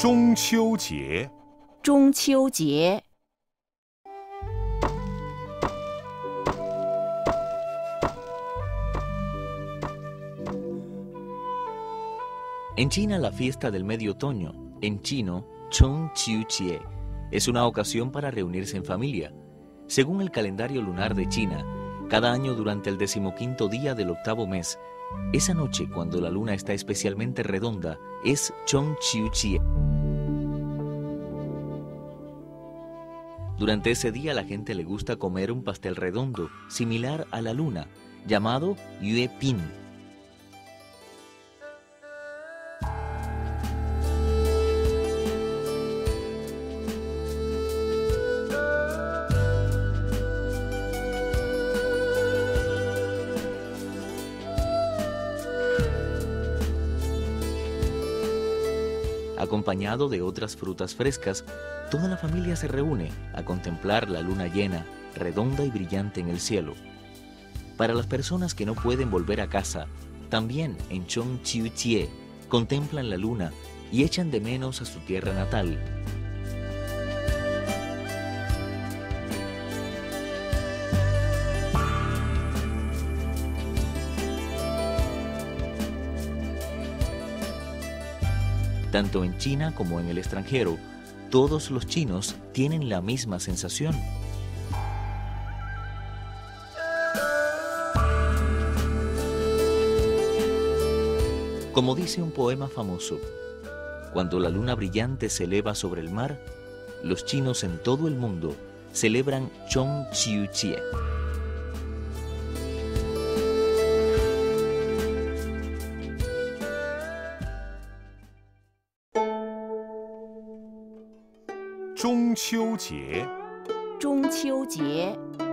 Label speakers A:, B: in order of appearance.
A: 中秋节，
B: 中秋节。
C: En China, la fiesta del medio otoño, en chino, Chongqiujie, es una ocasión para reunirse en familia. Según el calendario lunar de China, cada año durante el 15º día del 8º mes, esa noche cuando la luna está especialmente redonda, es Chongqiujie. Durante ese día a la gente le gusta comer un pastel redondo, similar a la luna, llamado Yue Pin. Acompañado de otras frutas frescas, toda la familia se reúne a contemplar la luna llena, redonda y brillante en el cielo. Para las personas que no pueden volver a casa, también en Chongqiujie contemplan la luna y echan de menos a su tierra natal. Tanto en China como en el extranjero, todos los chinos tienen la misma sensación. Como dice un poema famoso, cuando la luna brillante se eleva sobre el mar, los chinos en todo el mundo celebran Chongqiujie.
A: 中秋节，
B: 中秋节。